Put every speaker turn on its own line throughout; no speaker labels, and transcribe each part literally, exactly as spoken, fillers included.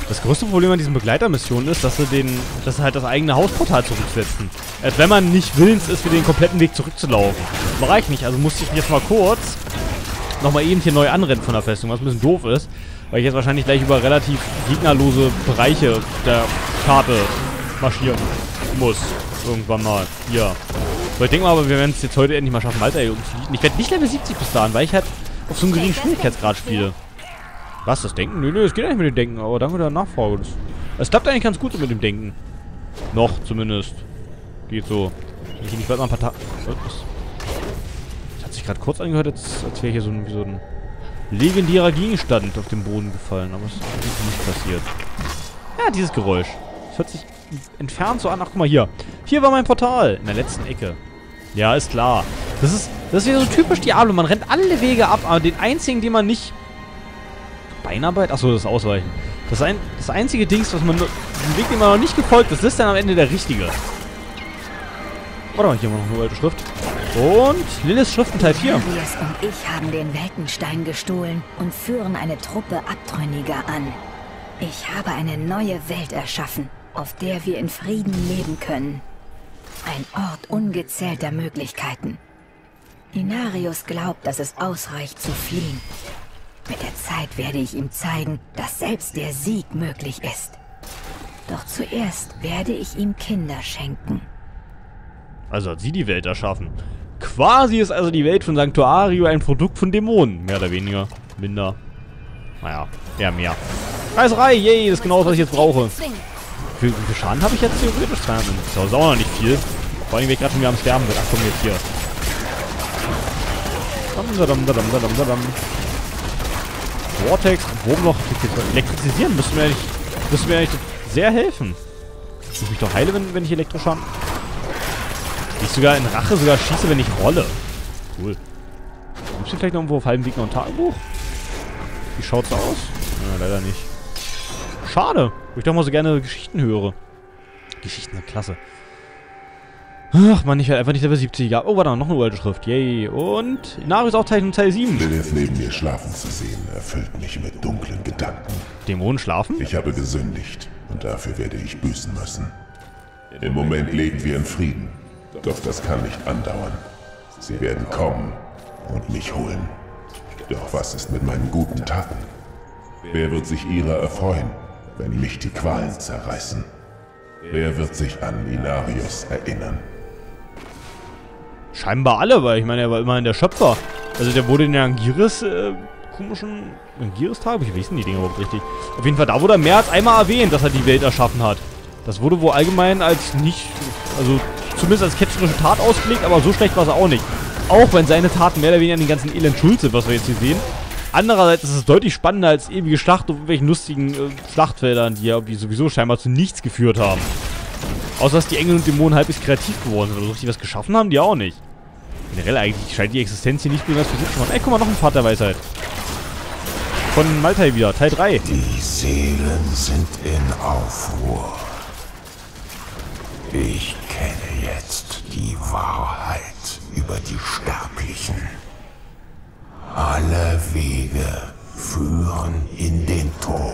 Das größte Problem an diesen Begleitermissionen ist, dass sie den, dass sie halt das eigene Hausportal zurücksetzen. Als wenn man nicht willens ist, wieder den kompletten Weg zurückzulaufen. Das reicht nicht, also musste ich jetzt mal kurz nochmal eben hier neu anrennen von der Festung, was ein bisschen doof ist, weil ich jetzt wahrscheinlich gleich über relativ gegnerlose Bereiche der Karte marschieren muss. Irgendwann mal. Hier. So, ich denke mal, aber wir werden es jetzt heute endlich mal schaffen, Malta hier umzufliegen. Ich werde nicht Level siebzig bis dahin, weil ich halt auf so einem geringen Schwierigkeitsgrad spiele. Was, das Denken? Nö, nö, es geht eigentlich mit dem Denken, aber danke der Nachfrage. Es klappt eigentlich ganz gut so mit dem Denken. Noch zumindest. Geht so. Ich nicht bald mal ein paar Tage. Das hat sich gerade kurz angehört, als, als wäre hier so ein, wie so ein legendärer Gegenstand auf den Boden gefallen, aber es ist nicht passiert. Ja, dieses Geräusch. Das hört sich entfernt so an. Ach, guck mal hier. Hier war mein Portal. In der letzten Ecke. Ja, ist klar. Das ist, das ist wieder so typisch Diablo. Man rennt alle Wege ab, aber den einzigen, den man nicht... Beinarbeit? Achso, das ist Ausweichen. Das, ein, das einzige Dings, was man... Den Weg, den man noch nicht gefolgt ist, das ist dann am Ende der richtige. Warte mal, hier haben wir noch eine alte Schrift. Und Liliths Schriften Teil vier.
Narius und ich haben den Weltenstein gestohlen und führen eine Truppe Abtrünniger an. Ich habe eine neue Welt erschaffen, auf der wir in Frieden leben können. Ein Ort ungezählter Möglichkeiten. Inarius glaubt, dass es ausreicht zu fliehen. Mit der Zeit werde ich ihm zeigen, dass selbst der Sieg möglich ist. Doch zuerst werde ich ihm Kinder schenken.
Also hat sie die Welt erschaffen. Quasi ist also die Welt von Sanctuario ein Produkt von Dämonen. Mehr oder weniger. Minder. Naja, eher mehr. Reiserei, yay, das ist genau, was ich jetzt brauche. Wie viel, wie viel Schaden habe ich jetzt theoretisch? zweihundert. Das ist auch noch nicht viel. Vor allem, wenn ich gerade schon wieder am Sterben bin. Ach komm, jetzt hier. Dadam, dadam, dadam, dadam. Vortex, Wurmloch, elektrisieren müsste mir eigentlich, müsste mir eigentlich sehr helfen. Ich muss mich doch heile, wenn, wenn ich Elektroschaden. Ich sogar in Rache sogar schieße, wenn ich rolle. Cool. Gibt es hier vielleicht noch irgendwo auf halbem Weg noch ein Tagebuch? Wie schaut's aus? Ja, leider nicht. Schade. Wo ich doch mal so gerne Geschichten höre. Geschichten sind klasse. Ach man, ich werde einfach nicht Level siebzig. Ja, oh, warte, noch eine alte Schrift. Yay. Und Inarius Aufzeichnung Teil sieben.
Lilith neben mir schlafen zu sehen, erfüllt mich mit dunklen Gedanken.
Dämonen schlafen?
Ich habe gesündigt und dafür werde ich büßen müssen. Im Moment leben wir in Frieden, doch das kann nicht andauern. Sie werden kommen und mich holen. Doch was ist mit meinen guten Taten? Wer wird sich ihrer erfreuen, wenn mich die Qualen zerreißen? Wer wird sich an Inarius erinnern?
Scheinbar alle, weil ich meine, er war immerhin der Schöpfer. Also der wurde in der Angiris, äh, komischen Angiris-Tag, wie wissen die Dinge überhaupt richtig? Auf jeden Fall, da wurde er mehr als einmal erwähnt, dass er die Welt erschaffen hat. Das wurde wohl allgemein als nicht, also zumindest als ketzerische Tat ausgelegt, aber so schlecht war es auch nicht. Auch wenn seine Taten mehr oder weniger an den ganzen Elend schuld sind, was wir jetzt hier sehen. Andererseits ist es deutlich spannender als ewige Schlacht auf irgendwelchen lustigen äh, Schlachtfeldern, die ja sowieso scheinbar zu nichts geführt haben. Außer dass die Engel und Dämonen halbwegs kreativ geworden sind. Also richtig was geschaffen haben die auch nicht. Generell eigentlich scheint die Existenz hier nicht besonders versucht zu machen. Ey, guck mal, noch ein Pfad der Weisheit. Von Maltai wieder, Teil drei.
Die Seelen sind in Aufruhr. Ich kenne jetzt die Wahrheit über die Sterblichen. Alle Wege führen in den Tod.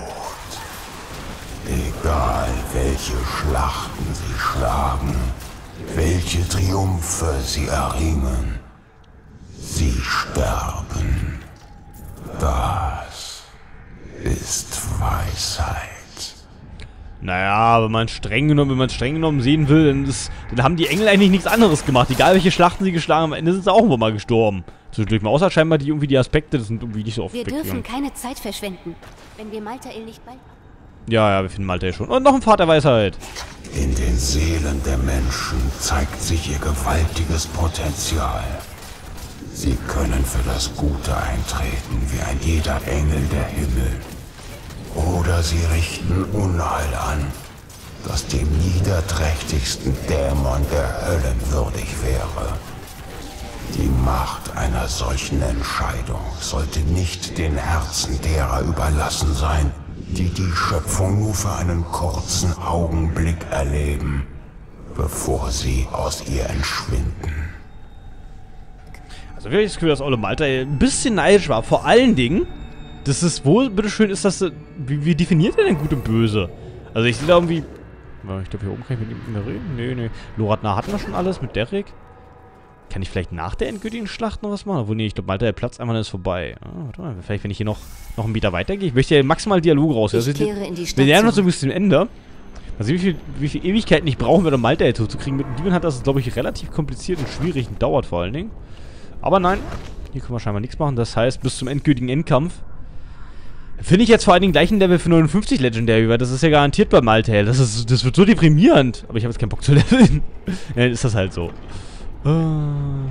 Egal welche Schlachten sie schlagen, welche Triumphe sie erringen, sie sterben. Das ist Weisheit.
Naja, wenn man streng genommen, wenn man streng genommen sehen will, dann, ist, dann haben die Engel eigentlich nichts anderes gemacht. Egal welche Schlachten sie geschlagen haben, am Ende sind sie auch irgendwann mal gestorben. Zwischendurch mal, außer scheinbar die irgendwie die Aspekte, das sind irgendwie nicht so oft
Wir dürfen
weggegangen.
keine Zeit verschwenden, wenn wir Maltael nicht bald...
Ja, ja, wir finden Maltael schon. Und noch ein Pfad der Weisheit.
In den Seelen der Menschen zeigt sich ihr gewaltiges Potenzial. Sie können für das Gute eintreten, wie ein jeder Engel der Himmel. Oder sie richten Unheil an, das dem niederträchtigsten Dämon der Höllen würdig wäre. Die Macht einer solchen Entscheidung sollte nicht den Herzen derer überlassen sein, die die Schöpfung nur für einen kurzen Augenblick erleben, bevor sie aus ihr entschwinden.
Also wirklich das Gefühl, dass Ole Maltael ein bisschen neidisch war. Vor allen Dingen, Das ist, wo, bitteschön, ist das, wie, wie definiert er denn Gut und Böse? Also ich sehe da irgendwie, ja, ich glaube hier oben kann ich mit ihm mehr reden. Nee, nee. Lorathna hatten wir schon alles mit Derek. Kann ich vielleicht nach der endgültigen Schlacht noch was machen? Obwohl, nee, ich glaube, Malta, der Platz einmal ist vorbei. Ah, warte mal, vielleicht, wenn ich hier noch, noch einen Meter weitergehe. Ich möchte ja maximal Dialog raus.
Ich
also,
kehre in die Stadt
wir lernen uns
zurück.
so bis zum Ende. Mal sehen, wie viel, wie viel Ewigkeiten ich brauchen werde, um Malta zu kriegen. Mit dem Demon hat das, glaube ich, relativ kompliziert und schwierig und dauert vor allen Dingen. Aber nein, hier können wir scheinbar nichts machen. Das heißt, bis zum endgültigen Endkampf finde ich jetzt vor allen Dingen gleich ein Level für neunundfünfzig Legendary, weil das ist ja garantiert bei Malta. Das, ist, das wird so deprimierend. Aber ich habe jetzt keinen Bock zu leveln. Ja, dann ist das halt so. Uh.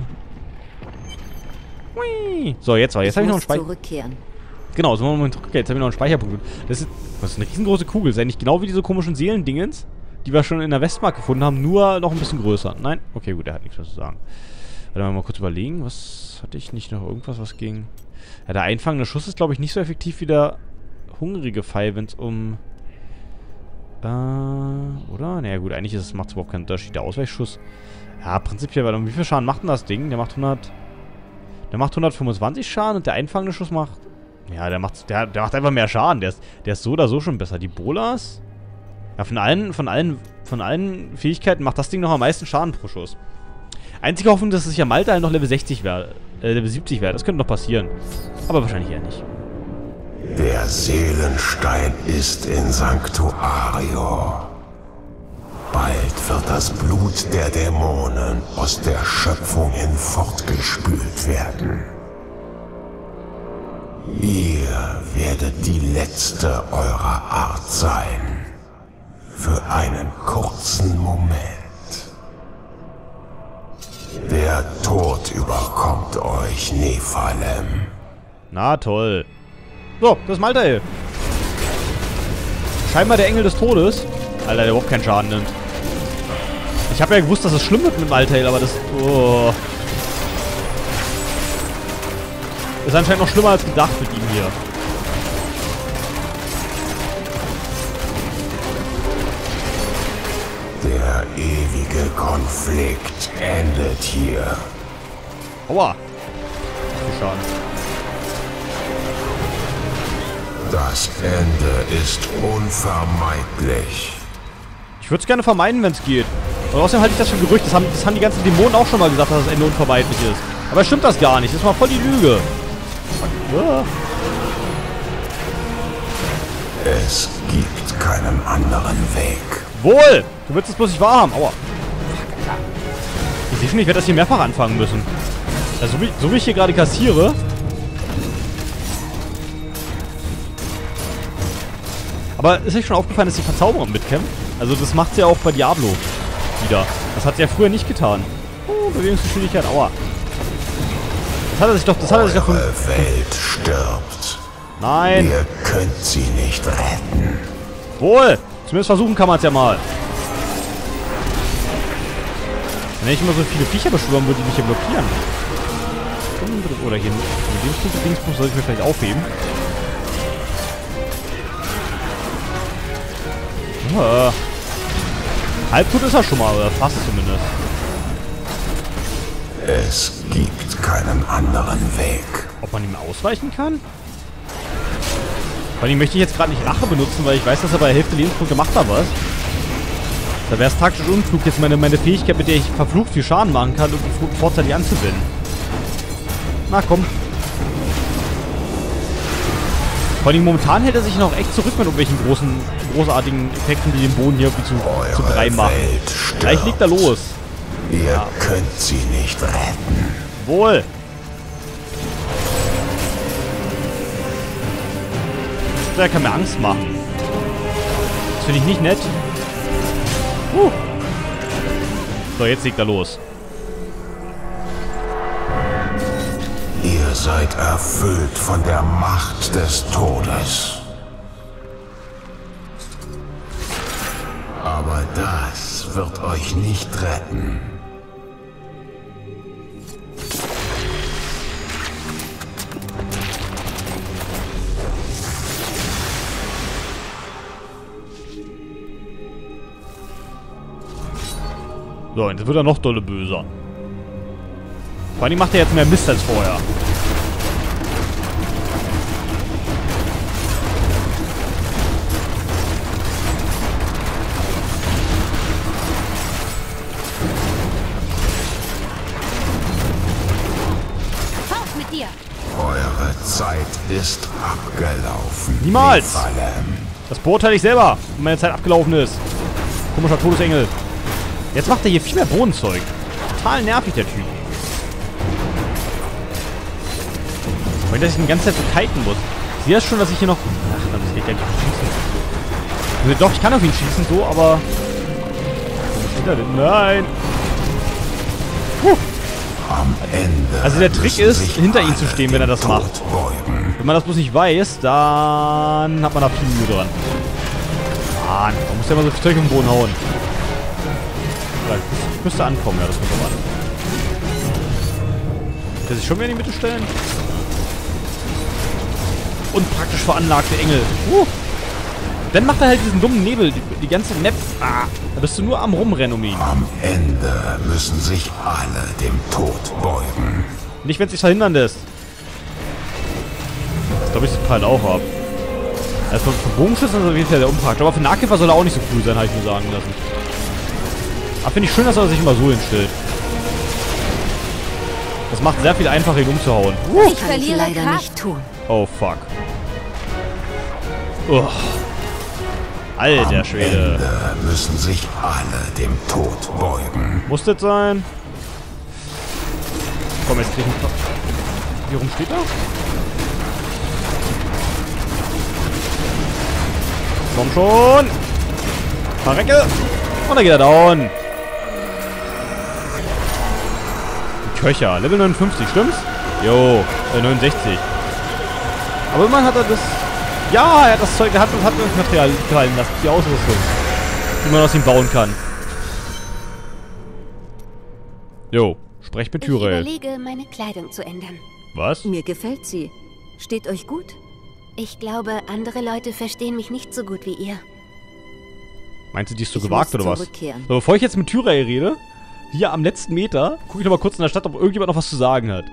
So, jetzt war. Jetzt habe ich noch einen Speicher.
Zurückkehren.
Genau, so Moment. Okay, jetzt habe ich noch einen Speicherpunkt. Das ist, das ist eine riesengroße Kugel. Das ist eigentlich genau wie diese komischen Seelendingens, die wir schon in der Westmark gefunden haben, nur noch ein bisschen größer. Nein? Okay, gut, der hat nichts mehr zu sagen. Warte mal kurz überlegen. Was hatte ich nicht noch irgendwas, was ging? Ja, der einfangende Schuss ist, glaube ich, nicht so effektiv wie der hungrige Pfeil, wenn es um... Äh, oder? Naja, gut, eigentlich macht es überhaupt keinen Unterschied. Der Ausweichschuss. Ja, prinzipiell, weil um wie viel Schaden macht denn das Ding? Der macht hundert... Der macht hundertfünfundzwanzig Schaden und der einfangende Schuss macht... Ja, der macht, der, der macht einfach mehr Schaden. Der ist, der ist so oder so schon besser. Die Bolas... Ja, von allen, von allen, von allen Fähigkeiten macht das Ding noch am meisten Schaden pro Schuss. Einzige Hoffnung, dass es ja Malta halt noch Level sechzig wäre. Äh, Level siebzig wäre. Das könnte noch passieren. Aber wahrscheinlich eher nicht.
Der Seelenstein ist in Sanctuario. Bald wird das Blut der Dämonen aus der Schöpfung hinfortgespült werden. Ihr werdet die letzte eurer Art sein. Für einen kurzen Moment. Der Tod überkommt euch, Nephalem.
Na toll. So, das ist Maltael. Scheinbar der Engel des Todes. Alter, der überhaupt keinen Schaden nimmt. Ich habe ja gewusst, dass es schlimm wird mit Maltael, aber das... Oh. Ist anscheinend noch schlimmer als gedacht mit ihm hier.
Der ewige Konflikt endet hier.
Aua. Viel Schaden.
Das Ende ist unvermeidlich.
Ich würde es gerne vermeiden, wenn es geht. Und außerdem halte ich das für Gerücht. Das haben, das haben die ganzen Dämonen auch schon mal gesagt, dass das Ende unvermeidlich ist. Aber stimmt das gar nicht. Das ist mal voll die Lüge. Ja.
Es gibt keinen anderen Weg.
Wohl! Du willst es bloß nicht wahrhaben. Aua. Ich sehe schon, ich werde das hier mehrfach anfangen müssen. Also, so, wie, so wie ich hier gerade kassiere. Aber ist euch schon aufgefallen, dass die Verzauberung mitkämpft? Also das macht sie ja auch bei Diablo wieder. Das hat sie ja früher nicht getan. Oh, Bewegungsgeschwindigkeit, aua. Das hat er sich doch, das hat er sich doch von...
Eure Welt stirbt.
Nein.
Ihr könnt sie nicht retten.
Wohl. Zumindest versuchen kann man es ja mal. Wenn ich immer so viele Viecher beschwören würde, die mich hier blockieren. Oder hier mit dem Dingsbus soll ich mir vielleicht aufheben. Ja. Halbtot ist er schon mal, oder fast zumindest.
Es gibt keinen anderen Weg.
Ob man ihm ausweichen kann? Vor allem möchte ich jetzt gerade nicht Rache benutzen, weil ich weiß, dass er bei der Hälfte Lebenspunkte macht da was. Da wäre es taktisch unklug, jetzt meine, meine Fähigkeit, mit der ich verflucht viel Schaden machen kann, irgendwie vorzeitig anzuwenden. Na komm. Vor allem momentan hält er sich noch echt zurück mit irgendwelchen großen, großartigen Effekten, die den Boden hier irgendwie zu, zu brei machen. Gleich legt er los.
Ihr ja. könnt sie nicht retten.
Wohl. Der kann mir Angst machen. Das finde ich nicht nett. Uh. So, jetzt legt er los.
Ihr seid erfüllt von der Macht des Todes. Aber das wird euch nicht retten.
So, jetzt wird er noch dolle böser. Vor allem macht er jetzt mehr Mist als vorher.
rufen.
Niemals!
Nephalem.
Das beurteile ich selber, wenn meine Zeit abgelaufen ist. Komischer Todesengel. Jetzt macht er hier viel mehr Bodenzeug. Total nervig, der Typ. Weil dass ich die ganze Zeit so kiten muss. Ich sehe das schon, dass ich hier noch... Ach, dann muss ich gleich schießen. Also, doch, ich kann auf ihn schießen, so, aber... Wo steht er denn? Nein! Puh.
Am Ende
Also der Trick ist, hinter ihm zu
alle
stehen, wenn er das
dem
macht.
Tod beugen.
Wenn man das bloß nicht weiß, dann hat man da viel Mühe dran. Mann, man muss ja immer so viel Zeug im Boden hauen. Ja, das müsste ankommen, ja, das muss aber an. Kann er sich schon wieder in die Mitte stellen? Unpraktisch veranlagte Engel. Uh. Dann macht er halt diesen dummen Nebel, die, die ganze Map. Ah, da bist du nur am Rumrennen um ihn.
Am Ende müssen sich alle dem Tod beugen.
Nicht, wenn es sich verhindern lässt. Das glaube ich, das Pfeil auch ab. Also für Bogenschützen ist das auf jeden Fall sehr unpraktisch. Aber für Nahkämpfer soll er auch nicht so cool sein, habe ich mir sagen lassen. Aber finde ich schön, dass er sich immer so hinstellt. Das macht sehr viel einfacher, ihn umzuhauen.
Uh,
Ich
kann
verliere
ich leider
Kraft.
nicht tun.
Oh, fuck. Oh. Alter
Am
Schwede.
Ende müssen sich alle dem Tod beugen.
Muss das sein? Komm, jetzt krieg ich einen... Wie rum steht er? Komm schon! Verrecke! Und dann geht er down. Köcher. Level neunundfünfzig, stimmt's? Jo, äh, neunundsechzig. Aber immerhin hat er das... Ja, er hat das Zeug, er hat, hat das Material gefallen lassen. Die Ausrüstung. Die man aus ihm bauen kann. Jo, sprech mit
Ich
Tyrell.
überlege, meine Kleidung zu ändern.
Was?
Mir gefällt sie. Steht euch gut?
Ich glaube, andere Leute verstehen mich nicht so gut wie ihr.
Meinst du, die ist so
Ich
gewagt
muss
oder was?
zurückkehren.
So, bevor ich jetzt mit Tyrell rede, hier am letzten Meter, gucke ich noch mal kurz in der Stadt, ob irgendjemand noch was zu sagen hat.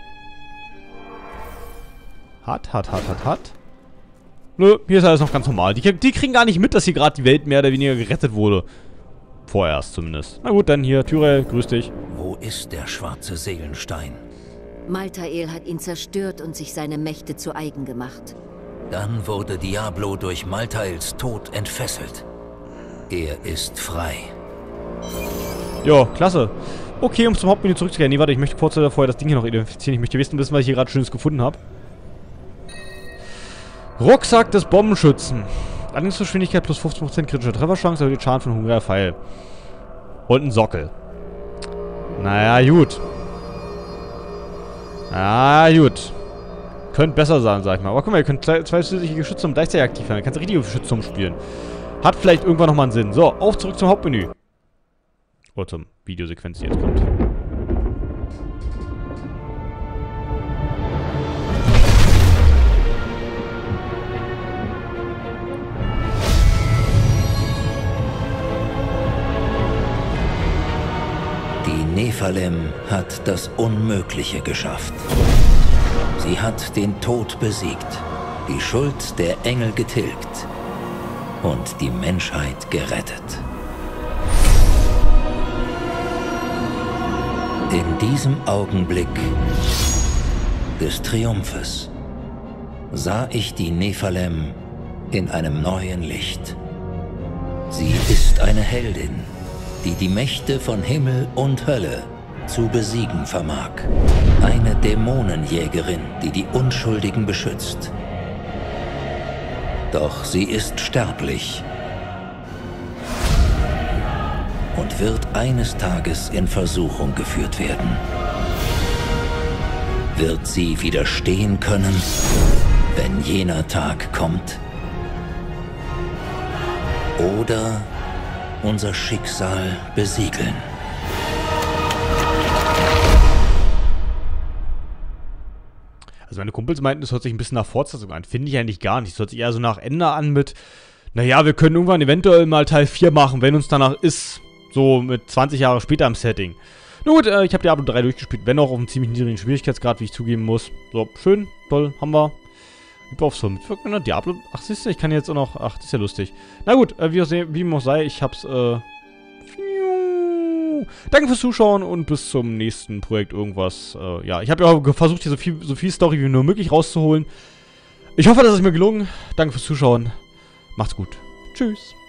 Hat, hat, hat, hat, hat. Nö, hier ist alles noch ganz normal. Die, die kriegen gar nicht mit, dass hier gerade die Welt mehr oder weniger gerettet wurde. Vorerst zumindest. Na gut, dann hier, Tyrell, grüß dich.
Wo ist der schwarze Seelenstein?
Maltael hat ihn zerstört und sich seine Mächte zu eigen gemacht.
Dann wurde Diablo durch Maltaels Tod entfesselt. Er ist frei.
Jo, klasse. Okay, um zum Hauptmenü zurückzukehren. Nee, warte, ich möchte kurz vorher das Ding hier noch identifizieren. Ich möchte wissen, wissen, was ich hier gerade Schönes gefunden habe. Rucksack des Bombenschützen. Landungsgeschwindigkeit plus fünfzehn Prozent kritische Trefferchance, erhöht den Schaden von hungriger Pfeil. Und ein Sockel. Naja, gut. Ah, gut. Könnte besser sein, sag ich mal. Aber guck mal, ihr könnt zwei zusätzliche Geschütze um gleichzeitig aktiv werden. Ihr könnt richtige Geschütze umspielen. Hat vielleicht irgendwann nochmal einen Sinn. So, auf zurück zum Hauptmenü. Oder zum Videosequenz, die jetzt kommt.
Die Nephalem hat das Unmögliche geschafft. Sie hat den Tod besiegt, die Schuld der Engel getilgt und die Menschheit gerettet. In diesem Augenblick des Triumphes sah ich die Nephalem in einem neuen Licht. Sie ist eine Heldin, die die Mächte von Himmel und Hölle zu besiegen vermag. Eine Dämonenjägerin, die die Unschuldigen beschützt. Doch sie ist sterblich und wird eines Tages in Versuchung geführt werden. Wird sie widerstehen können, wenn jener Tag kommt? Oder unser Schicksal besiegeln?
Also meine Kumpels meinten, das hört sich ein bisschen nach Fortsetzung an. Finde ich eigentlich gar nicht. Das hört sich eher so nach Ende an mit, naja, wir können irgendwann eventuell mal Teil vier machen, wenn uns danach ist. So mit zwanzig Jahre später im Setting. Na gut, äh, ich habe Diablo drei durchgespielt, wenn auch auf einem ziemlich niedrigen Schwierigkeitsgrad, wie ich zugeben muss. So, schön, toll, haben wir. Über aufs Mitwirken, Diablo. Ach, siehst du, ich kann jetzt auch noch. Ach, das ist ja lustig. Na gut, äh, wie, auch, wie auch sei, ich hab's, äh. Danke fürs Zuschauen und bis zum nächsten Projekt irgendwas. Äh, ja, ich habe ja auch versucht, hier so viel, so viel Story wie nur möglich rauszuholen. Ich hoffe, das ist mir gelungen. Danke fürs Zuschauen. Macht's gut. Tschüss.